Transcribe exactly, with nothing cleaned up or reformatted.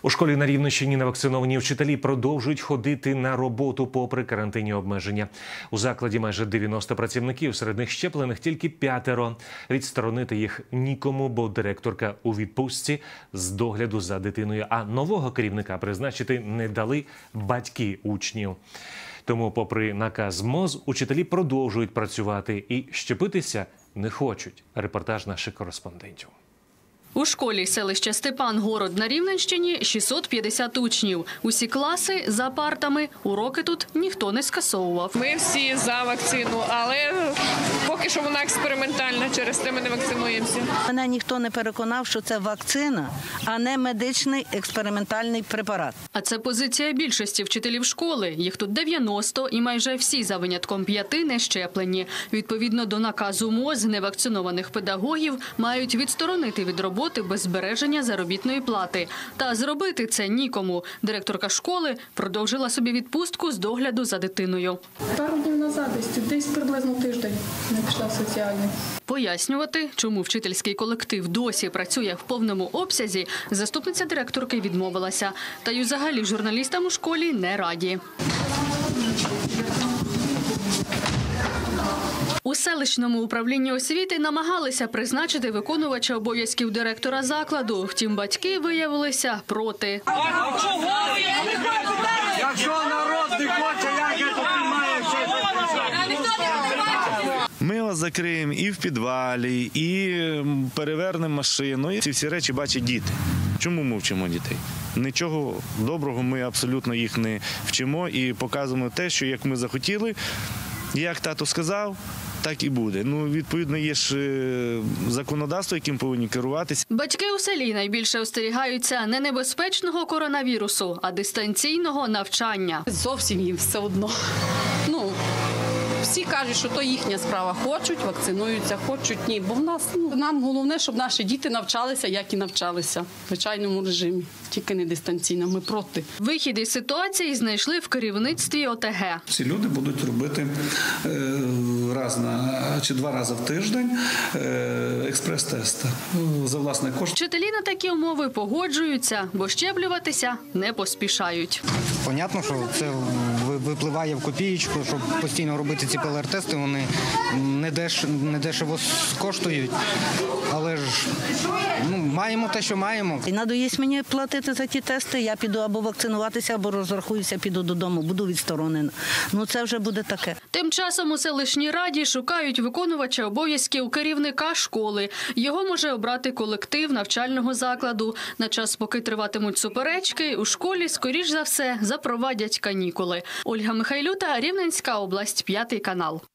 У школі на Рівненщині невакциновані вчителі продовжують ходити на роботу попри карантинні обмеження. У закладі майже дев'яносто працівників, серед них щеплених тільки п'ятеро. Відсторонити їх нікому, бо директорка у відпустці з догляду за дитиною. А нового керівника призначити не дали батьки учнів. Тому, попри наказ МОЗ, учителі продовжують працювати і щепитися не хочуть. Репортаж наших кореспондентів. У школі селища Степан-Город на Рівненщині шістсот п'ятдесят учнів. Усі класи за партами, уроки тут ніхто не скасовував. Ми всі за вакцину, але поки що вона експериментальна, через те ми не вакцинуємося. Мене ніхто не переконав, що це вакцина, а не медичний експериментальний препарат. А це позиція більшості вчителів школи. Їх тут дев'яносто і майже всі за винятком п'яти не щеплені. Відповідно до наказу МОЗ, невакцинованих педагогів мають відсторонити від роботи без збереження заробітної плати. Та зробити це нікому. Директорка школи продовжила собі відпустку з догляду за дитиною. Пару днів назад, десь приблизно тиждень, не пішла в соціальний. Пояснювати, чому вчительський колектив досі працює в повному обсязі, заступниця директорки відмовилася. Та й взагалі журналістам у школі не раді. У селищному управлінні освіти намагалися призначити виконувача обов'язків директора закладу. Втім, батьки виявилися проти. Якщо народ не хоче, як я тут маю Ми вас закриємо і в підвалі, і перевернемо машину. Ці всі речі бачать діти. Чому ми вчимо дітей? Нічого доброго ми абсолютно їх не вчимо і показуємо те, що як ми захотіли, як тато сказав, так і буде. Ну, відповідно, є ж законодавство, яким повинні керуватися. Батьки у селі найбільше остерігаються не небезпечного коронавірусу, а дистанційного навчання. Зовсім їм все одно. Ну, всі кажуть, що то їхня справа. Хочуть, вакцинуються, хочуть, ні. Бо в нас, ну, нам головне, щоб наші діти навчалися, як і навчалися. В звичайному режимі, тільки не дистанційно. Ми проти. Вихід із ситуації знайшли в керівництві О Те Ге. Ці люди будуть робити е, раз на, чи два рази в тиждень е, експрес-тест за власний кошт. Вчителі на такі умови погоджуються, бо щеплюватися не поспішають. Понятно, що це випливає в копієчку, щоб постійно робити ці Пе Ел Ер-тести, вони не, деш, не дешево коштують, але ж ну, маємо те, що маємо. І надоїсть мені платити за ті тести, я піду або вакцинуватися, або розрахуюся, піду додому, буду відсторонена. Ну це вже буде таке. Тим часом у селищній раді шукають виконувача обов'язків керівника школи. Його може обрати колектив навчального закладу. На час, поки триватимуть суперечки, у школі, скоріш за все, запровадять канікули. Ольга Михайлюта, Рівненська область, п'ятий канал.